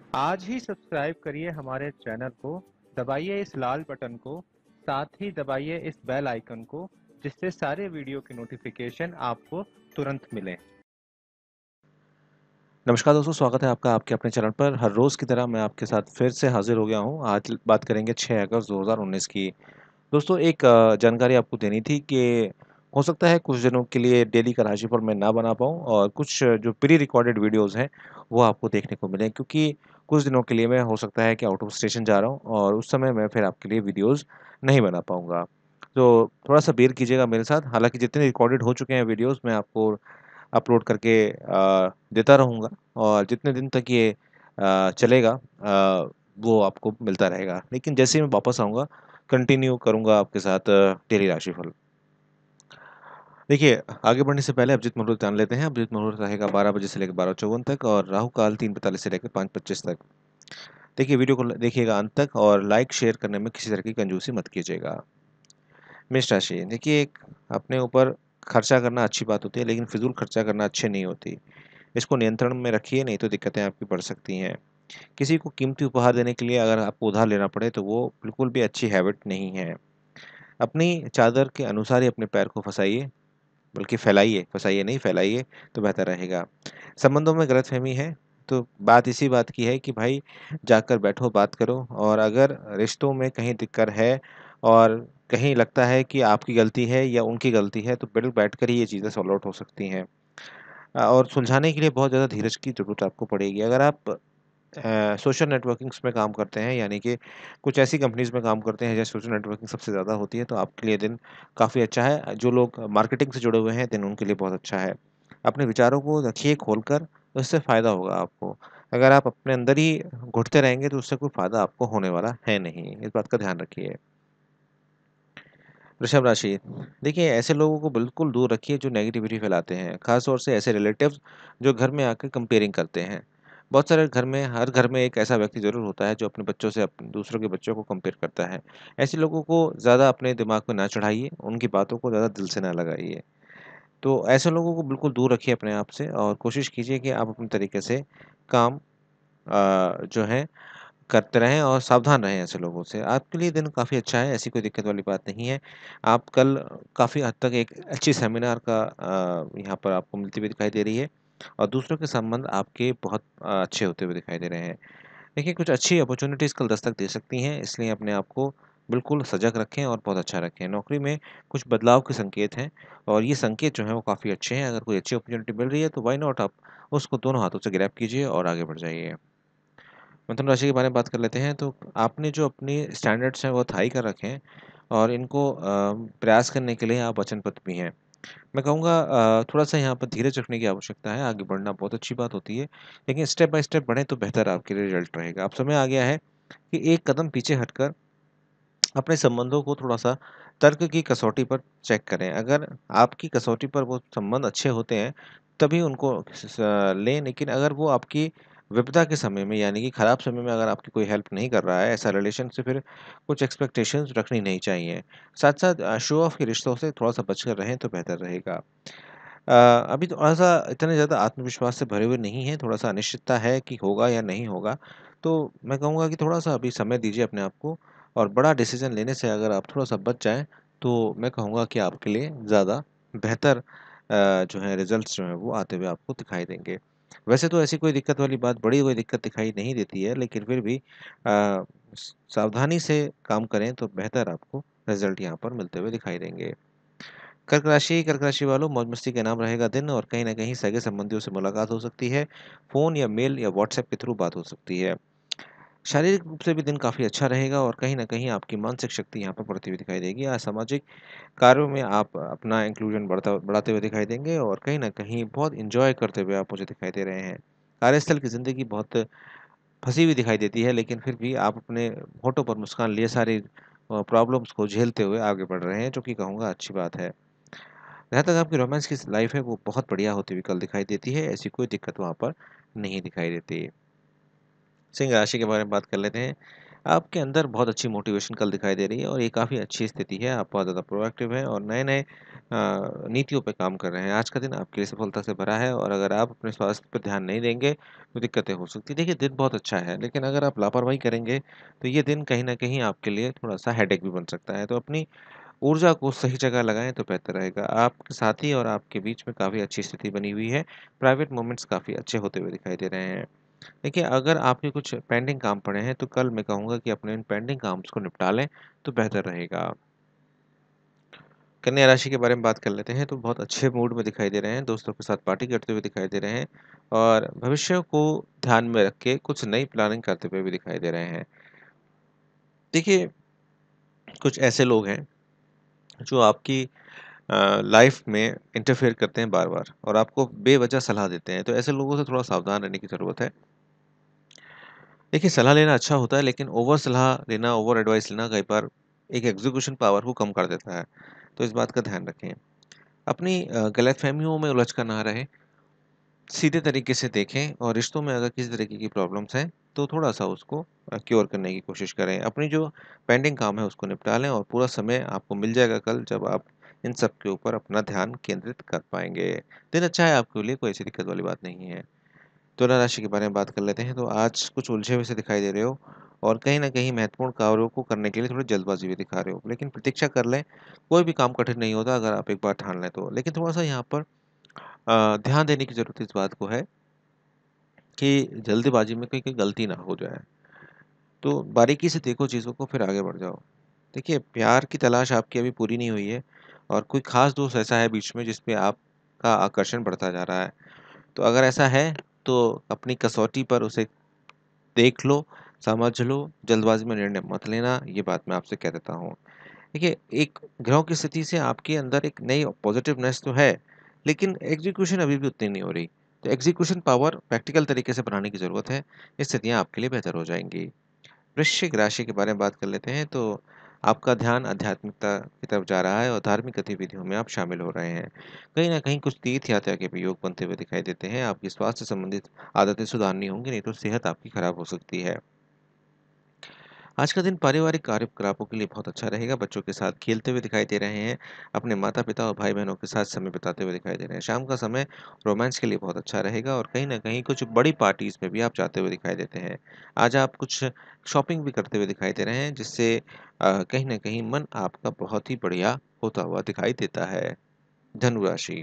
आज ही सब्सक्राइब करिए हमारे चैनल को, दबाइए इस लाल बटन को, साथ ही दबाइए इस बेल आइकन को, जिससे सारे वीडियो की नोटिफिकेशन आपको तुरंत मिले। नमस्कार दोस्तों, स्वागत है आपका आपके अपने चैनल पर। हर रोज़ की तरह मैं आपके साथ फिर से हाज़िर हो गया हूँ। आज बात करेंगे 6 अगस्त 2019 की। दोस्तों एक जानकारी आपको देनी थी कि हो सकता है कुछ दिनों के लिए डेली का राशिफल मैं ना बना पाऊँ और कुछ जो प्री रिकॉर्डेड वीडियोज़ हैं, वो आपको देखने को मिलें, क्योंकि कुछ दिनों के लिए मैं हो सकता है कि आउट ऑफ स्टेशन जा रहा हूँ और उस समय मैं फिर आपके लिए वीडियोज़ नहीं बना पाऊँगा। तो थोड़ा-सा बेयर कीजिएगा मेरे साथ। हालाँकि जितने रिकॉर्डेड हो चुके हैं वीडियोज़ मैं आपको अपलोड करके देता रहूँगा और जितने दिन तक ये चलेगा वो आपको मिलता रहेगा। लेकिन जैसे ही मैं वापस आऊँगा, कंटिन्यू करूँगा आपके साथ डेली राशिफल। देखिए, आगे बढ़ने से पहले अभिजीत मुहूर्त जान लेते हैं। अभिजीत मुहूर्त रहेगा 12 बजे से लेकर 12:54 तक और राहु काल 3:45 से लेकर 5:25 तक। देखिए, वीडियो को देखिएगा अंत तक और लाइक, शेयर करने में किसी तरह की कंजूसी मत कीजिएगा। मेष राशि, देखिए एक अपने ऊपर खर्चा करना अच्छी बात होती है, लेकिन फिज़ूल खर्चा करना अच्छी नहीं होती। इसको नियंत्रण में रखिए, नहीं तो दिक्कतें आपकी बढ़ सकती हैं। किसी को कीमती उपहार देने के लिए अगर आपको उधार लेना पड़े तो वो बिल्कुल भी अच्छी हैबिट नहीं है। अपनी चादर के अनुसार ही अपने पैर को फँसाइए, बल्कि फैलाइए, फँसाइए नहीं फैलाइए तो बेहतर रहेगा। संबंधों में गलतफ़हमी है तो बात इसी बात की है कि भाई जाकर बैठो, बात करो और अगर रिश्तों में कहीं दिक्कत है और कहीं लगता है कि आपकी गलती है या उनकी गलती है, तो बिल्कुल बैठकर ही ये चीज़ें सॉल्व आउट हो सकती हैं। और सुलझाने के लिए बहुत ज़्यादा धीरज की ज़रूरत आपको पड़ेगी। अगर आप सोशल नेटवर्किंग्स में काम करते हैं, यानी कि कुछ ऐसी कंपनीज़ में काम करते हैं जहाँ सोशल नेटवर्किंग सबसे ज़्यादा होती है, तो आपके लिए दिन काफ़ी अच्छा है। जो लोग मार्केटिंग से जुड़े हुए हैं, दिन उनके लिए बहुत अच्छा है। अपने विचारों को रखिए खोलकर, तो इससे फ़ायदा होगा आपको। अगर आप अपने अंदर ही घुटते रहेंगे, तो उससे कोई फ़ायदा आपको होने वाला है नहीं। इस बात का ध्यान रखिए। वृषभ राशि, देखिए ऐसे लोगों को बिल्कुल दूर रखिए जो नेगेटिविटी फैलाते हैं, खास तौर से ऐसे रिलेटिव्स जो घर में आकर कंपेयरिंग करते हैं। बहुत सारे घर में हर घर में एक ऐसा व्यक्ति ज़रूर होता है जो अपने बच्चों से दूसरों के बच्चों को कंपेयर करता है। ऐसे लोगों को ज़्यादा अपने दिमाग में ना चढ़ाइए, उनकी बातों को ज़्यादा दिल से ना लगाइए। तो ऐसे लोगों को बिल्कुल दूर रखिए अपने आप से और कोशिश कीजिए कि आप अपने तरीके से काम जो है करते रहें और सावधान रहें ऐसे लोगों से। आपके लिए दिन काफ़ी अच्छा है, ऐसी कोई दिक्कत वाली बात नहीं है। आप कल काफ़ी हद तक एक अच्छी सेमिनार का यहाँ पर आपको मिलती हुई दिखाई दे रही है और दूसरों के संबंध आपके बहुत अच्छे होते हुए दिखाई दे रहे हैं। देखिए, कुछ अच्छी अपॉर्च्युनिटीज़ कल दस्तक दे सकती हैं, इसलिए अपने आप को बिल्कुल सजग रखें और बहुत अच्छा रखें। नौकरी में कुछ बदलाव के संकेत हैं और ये संकेत जो हैं वो काफ़ी अच्छे हैं। अगर कोई अच्छी अपॉर्च्युनिटी मिल रही है तो व्हाई नॉट, आप उसको दोनों हाथों से ग्रैब कीजिए और आगे बढ़ जाइए। मिथुन राशि के बारे में बात कर लेते हैं, तो आपने जो अपनी स्टैंडर्ड्स हैं वो हाई कर रखे हैं और इनको प्रयास करने के लिए आप वचनबद्ध भी हैं। मैं कहूँगा थोड़ा-सा यहाँ पर धीरज रखने की आवश्यकता है, आगे बढ़ना बहुत अच्छी बात होती है, लेकिन स्टेप बाय स्टेप बढ़ें तो बेहतर आपके लिए रिज़ल्ट रहेगा। अब समय आ गया है कि एक कदम पीछे हटकर अपने संबंधों को थोड़ा-सा तर्क की कसौटी पर चेक करें। अगर आपकी कसौटी पर वो संबंध अच्छे होते हैं, तभी उनको लें, लेकिन अगर वो आपकी विपदा के समय में, यानी कि खराब समय में अगर आपकी कोई हेल्प नहीं कर रहा है, ऐसा रिलेशन से फिर कुछ एक्सपेक्टेशंस रखनी नहीं चाहिए। साथ-साथ शो ऑफ के रिश्तों से थोड़ा-सा बचकर रहें तो बेहतर रहेगा। अभी थोड़ा-सा इतने ज़्यादा आत्मविश्वास से भरे हुए नहीं हैं, थोड़ा-सा अनिश्चितता है कि होगा या नहीं होगा। तो मैं कहूँगा कि थोड़ा-सा अभी समय दीजिए अपने आप को और बड़ा डिसीज़न लेने से अगर आप थोड़ा-सा बच जाएँ, तो मैं कहूँगा कि आपके लिए ज़्यादा बेहतर जो है रिज़ल्ट्स जो हैं वो आते हुए आपको दिखाई देंगे। वैसे तो ऐसी कोई दिक्कत वाली बात, बड़ी कोई दिक्कत दिखाई नहीं देती है, लेकिन फिर भी सावधानी से काम करें तो बेहतर आपको रिज़ल्ट यहाँ पर मिलते हुए दिखाई देंगे। कर्क राशि वालों, मौज-मस्ती का इनाम रहेगा दिन और कहीं न कहीं सगे-संबंधियों से मुलाकात हो सकती है। फ़ोन या मेल या व्हाट्सएप के थ्रू बात हो सकती है। शारीरिक रूप से भी दिन काफ़ी अच्छा रहेगा और कहीं न कहीं आपकी मानसिक शक्ति यहाँ पर बढ़ती हुई दिखाई देगी। सामाजिक कार्यों में आप अपना इंक्लूज़न बढ़ाते हुए दिखाई देंगे और कहीं न कहीं बहुत एन्जॉय करते हुए आप मुझे दिखाई दे रहे हैं। कार्यस्थल की ज़िंदगी बहुत फँसी हुई दिखाई देती है, लेकिन फिर भी आप अपने होठों पर मुस्कान लिए सारी प्रॉब्लम्स को झेलते हुए आगे बढ़ रहे हैं, जो कि कहूँगा अच्छी बात है। जहाँ तक आपकी रोमांस की लाइफ़ है, वो बहुत बढ़िया होती हुई कल दिखाई देती है, ऐसी कोई दिक्कत वहाँ पर नहीं दिखाई देती। सिंह राशि के बारे में बात कर लेते हैं। आपके अंदर बहुत अच्छी मोटिवेशन कल दिखाई दे रही है और ये काफ़ी अच्छी स्थिति है। आप बहुत ज़्यादा प्रोएक्टिव हैं और नए-नए नीतियों पे काम कर रहे हैं। आज का दिन आपके लिए सफलता से भरा है और अगर आप अपने स्वास्थ्य पर ध्यान नहीं देंगे, तो दिक्कतें हो सकती हैं। देखिए, दिन बहुत अच्छा है, लेकिन अगर आप लापरवाही करेंगे, तो ये दिन कहीं न कहीं आपके लिए थोड़ा-सा हेडेक भी बन सकता है। तो अपनी ऊर्जा को सही जगह लगाएँ तो बेहतर रहेगा। आपके साथी और आपके बीच में काफ़ी अच्छी स्थिति बनी हुई है। प्राइवेट मोमेंट्स काफ़ी अच्छे होते हुए दिखाई दे रहे हैं। देखिए, अगर आपके कुछ पेंडिंग काम पड़े हैं, तो कल मैं कहूँगा कि अपने इन पेंडिंग काम्स को निपटा लें, तो बेहतर रहेगा। कन्या राशि के बारे में बात कर लेते हैं, तो बहुत अच्छे मूड में दिखाई दे रहे हैं, दोस्तों के साथ पार्टी करते हुए दिखाई दे रहे हैं और भविष्य को ध्यान में रख के कुछ नई प्लानिंग करते हुए भी दिखाई दे रहे हैं। देखिए, कुछ ऐसे लोग हैं, जो आपकी लाइफ में इंटरफेयर करते हैं बार-बार और आपको बेवजह सलाह देते हैं, तो ऐसे लोगों से थोड़ा सावधान रहने की ज़रूरत है। देखिए, सलाह लेना अच्छा होता है, लेकिन ओवर सलाह लेना, ओवर एडवाइस लेना कई बार एक एग्ज़ीक्यूशन पावर को कम कर देता है, तो इस बात का ध्यान रखें। अपनी गलतफ़हमियों में उलझ कर ना रहें, सीधे तरीके से देखें और रिश्तों में अगर किसी तरीके की प्रॉब्लम्स हैं, तो थोड़ा-सा उसको क्योर करने की कोशिश करें। अपनी जो पेंडिंग काम है, उसको निपटा लें और पूरा समय आपको मिल जाएगा कल, जब आप इन सब के ऊपर अपना ध्यान केंद्रित कर पाएँगे। दिन अच्छा है आपके लिए, कोई ऐसी दिक्कत वाली बात नहीं है। तुला राशि के बारे में बात कर लेते हैं, तो आज कुछ उलझे हुए से दिखाई दे रहे हो और कहीं न कहीं महत्वपूर्ण कार्यों को करने के लिए थोड़ी जल्दबाज़ी भी दिखा रहे हो। लेकिन प्रतीक्षा कर लें, कोई भी काम कठिन नहीं होता अगर आप एक बार ठान लें तो। लेकिन थोड़ा-सा यहाँ पर ध्यान देने की ज़रूरत इस बात को है कि जल्दबाज़ी में कहीं कोई गलती ना हो जाए। तो बारीकी से देखो चीज़ों को, फिर आगे बढ़ जाओ। देखिए, प्यार की तलाश आपकी अभी पूरी नहीं हुई है और कोई ख़ास दोस्त ऐसा है बीच में जिस पे आपका आकर्षण बढ़ता जा रहा है। तो अगर ऐसा है, तो अपनी कसौटी पर उसे देख लो, समझ लो, जल्दबाज़ी में निर्णय मत लेना, ये बात मैं आपसे कह देता हूँ। देखिए, एक ग्रहों की स्थिति से आपके अंदर एक नई पॉज़िटिवनेस तो है, लेकिन एग्ज़ीक्यूशन अभी भी उतनी नहीं हो रही। तो एग्ज़ीक्यूशन पावर प्रैक्टिकल तरीके से बढ़ाने की ज़रूरत है, स्थितियाँ आपके लिए बेहतर हो जाएँगी। वृश्चिक राशि के बारे में बात कर लेते हैं, तो आपका ध्यान आध्यात्मिकता की तरफ जा रहा है और धार्मिक गतिविधियों में आप शामिल हो रहे हैं। कहीं न कहीं कुछ तीर्थ यात्रा के भी योग बनते हुए दिखाई देते हैं। आपकी स्वास्थ्य संबंधित आदतें सुधारनी होंगी, नहीं तो सेहत आपकी खराब हो सकती है। आज का दिन पारिवारिक कार्यकलापों के लिए बहुत अच्छा रहेगा। बच्चों के साथ खेलते हुए दिखाई दे रहे हैं। अपने माता-पिता और भाई-बहनों के साथ समय बिताते हुए दिखाई दे रहे हैं। शाम का समय रोमांस के लिए बहुत अच्छा रहेगा और कहीं न कहीं कुछ बड़ी पार्टीज़ में भी आप जाते हुए दिखाई देते हैं। आज आप कुछ शॉपिंग भी करते हुए दिखाई दे रहे हैं, जिससे कहीं न कहीं मन आपका बहुत ही बढ़िया होता हुआ दिखाई देता है। धनु राशि।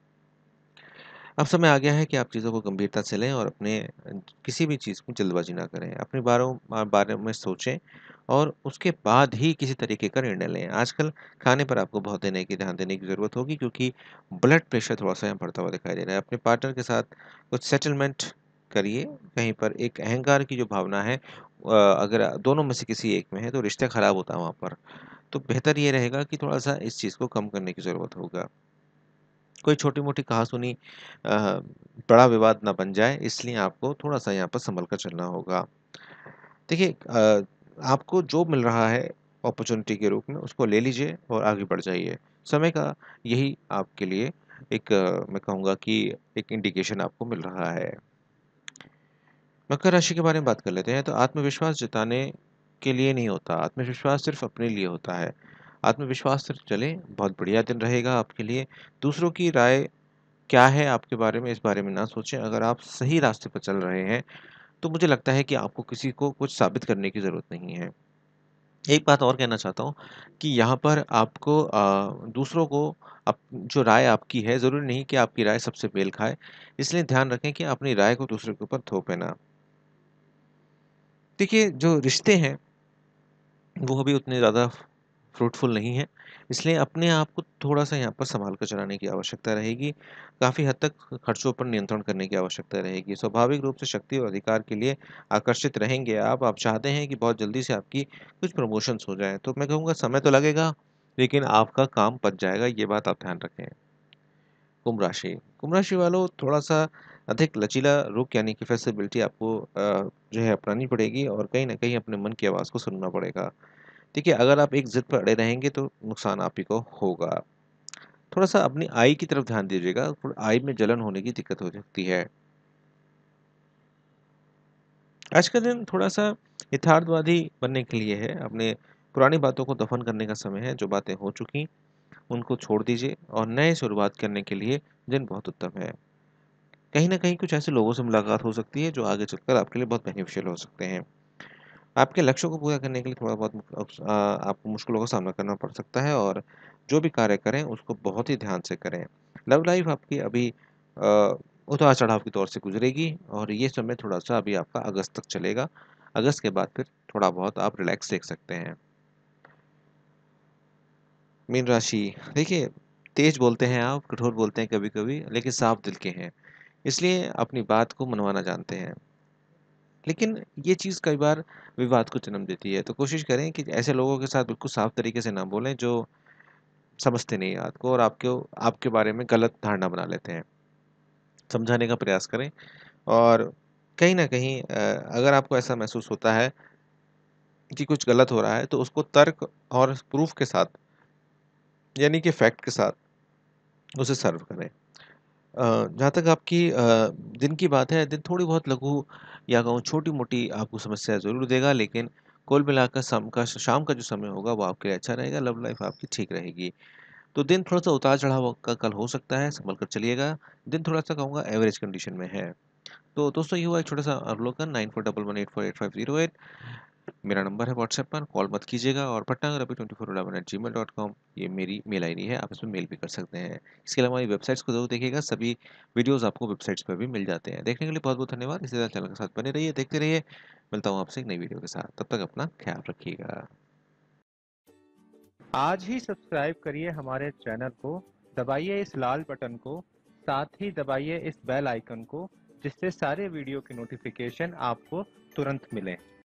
अब समय आ गया है कि आप चीज़ों को गंभीरता से लें और अपने किसी भी चीज़ में जल्दबाज़ी ना करें। अपने बारे में सोचें और उसके बाद ही किसी तरीके का निर्णय लें। आजकल खाने पर आपको बहुत ध्यान देने की ज़रूरत होगी, क्योंकि ब्लड प्रेशर थोड़ा-सा यहाँ बढ़ता हुआ दिखाई दे रहा है। अपने पार्टनर के साथ कुछ सेटलमेंट करिए। कहीं पर एक अहंकार की जो भावना है, अगर दोनों में से किसी एक में है, तो रिश्ता खराब होता है वहाँ पर। तो बेहतर ये रहेगा कि थोड़ा-सा इस चीज़ को कम करने की ज़रूरत होगा। कोई छोटी-मोटी कहा-सुनी बड़ा विवाद ना बन जाए, इसलिए आपको थोड़ा-सा यहाँ पर सँभल कर चलना होगा। देखिए, आपको जो मिल रहा है अपॉर्च्युनिटी के रूप में, उसको ले लीजिए और आगे बढ़ जाइए। समय का यही आपके लिए एक मैं कहूँगा कि एक इंडिकेशन आपको मिल रहा है। मकर राशि के बारे में बात कर लेते हैं, तो आत्मविश्वास जताने के लिए नहीं होता, आत्मविश्वास सिर्फ़ अपने लिए होता है। आत्मविश्वास से चलें, बहुत बढ़िया दिन रहेगा आपके लिए। दूसरों की राय क्या है आपके बारे में, इस बारे में ना सोचें। अगर आप सही रास्ते पर चल रहे हैं, तो मुझे लगता है कि आपको किसी को कुछ साबित करने की ज़रूरत नहीं है। एक बात और कहना चाहता हूँ कि यहाँ पर आपको दूसरों को जो राय आपकी है, ज़रूरी नहीं कि आपकी राय सबसे मेल खाए। इसलिए ध्यान रखें कि अपनी राय को दूसरे के ऊपर थोपें ना। देखिए, जो रिश्ते हैं, वो अभी उतने ज़्यादा फ्रूटफुल नहीं है, इसलिए अपने आप को थोड़ा-सा यहाँ पर सँभाल कर चलाने की आवश्यकता रहेगी। काफ़ी हद तक खर्चों पर नियंत्रण करने की आवश्यकता रहेगी। स्वाभाविक रूप से शक्ति और अधिकार के लिए आकर्षित रहेंगे आप चाहते हैं कि बहुत जल्दी से आपकी कुछ प्रमोशंस हो जाएँ। तो मैं कहूँगा समय तो लगेगा, लेकिन आपका काम पच जाएगा, ये बात आप ध्यान रखें। कुंभ राशि वालों, थोड़ा-सा अधिक लचीला रुख यानी कि फ्लेक्सिबिलिटी आपको जो है अपनानी पड़ेगी और कहीं न कहीं अपने मन की आवाज़ को सुनना पड़ेगा। देखिए, अगर आप एक ज़िद पर अड़े रहेंगे, तो नुकसान आप ही को होगा। थोड़ा-सा अपनी आई की तरफ ध्यान दीजिएगा, आई में जलन होने की दिक्कत हो सकती है। आज का दिन थोड़ा-सा यथार्थवादी बनने के लिए है, अपने पुरानी बातों को दफ़न करने का समय है, जो बातें हो चुकी, उनको छोड़ दीजिए और नए शुरुआत करने के लिए दिन बहुत उत्तम है। कहीं न कहीं कुछ ऐसे लोगों से मुलाकात हो सकती है, जो आगे चलकर आपके लिए बहुत बेनिफिशियल हो सकते हैं। आपके लक्ष्यों को पूरा करने के लिए थोड़ा बहुत आपको मुश्किलों का सामना करना पड़ सकता है और जो भी कार्य करें, उसको बहुत ही ध्यान से करें। लव लाइफ़ आपकी अभी उतार-चढ़ाव के दौर से गुज़रेगी और ये समय थोड़ा-सा अभी आपका अगस्त तक चलेगा। अगस्त के बाद फिर थोड़ा बहुत आप रिलैक्स देख सकते हैं। मीन राशि, देखिए तेज़ बोलते हैं आप, कठोर बोलते हैं कभी-कभी, लेकिन साफ दिल के हैं। इसलिए अपनी बात को मनवाना जानते हैं। लेकिन ये चीज़ कई बार विवाद को जन्म देती है, तो कोशिश करें कि ऐसे लोगों के साथ बिल्कुल साफ तरीके से ना बोलें जो समझते नहीं बात को और आपके बारे में गलत धारणा बना लेते हैं। समझाने का प्रयास करें और कहीं न कहीं अगर आपको ऐसा महसूस होता है कि कुछ गलत हो रहा है, तो उसको तर्क और प्रूफ़ के साथ, यानी कि फैक्ट के साथ उसे सर्व करें। जहाँ तक आपकी दिन की बात है, दिन थोड़ी बहुत लघु या कहूँ छोटी-मोटी आपको समस्या ज़रूर देगा, लेकिन कुल मिलाकर शाम का जो समय होगा, वो आपके लिए अच्छा रहेगा, लव लाइफ़ आपकी ठीक रहेगी। तो दिन थोड़ा-सा उतार-चढ़ाव का कल हो सकता है, सँभल कर चलिएगा। दिन थोड़ा-सा कहूँगा एवरेज कंडीशन में है। तो दोस्तों, ये हुआ एक छोटा-सा अवलोकन। 9411848508 मेरा नंबर है व्हाट्सएप पर, कॉल मत कीजिएगा और patnagarabhi2411@gmail.com ये मेरी मेल आईडी है, आप इसमें मेल भी कर सकते हैं। इसके अलावा हमारी वेबसाइट्स को ज़रूर देखिएगा, सभी वीडियोज़ आपको वेबसाइट्स पर भी मिल जाते हैं। देखने के लिए बहुत-बहुत धन्यवाद। इसी तरह चैनल के साथ बने रहिए, देखते रहिए। मिलता हूँ आपसे एक नई वीडियो के साथ, तब तक अपना ख्याल रखिएगा। आज ही सब्सक्राइब करिए हमारे चैनल को, दबाइए इस लाल बटन को, साथ ही दबाइए इस बेल आइकन को, जिससे सारे वीडियो की नोटिफिकेशन आपको तुरंत मिले।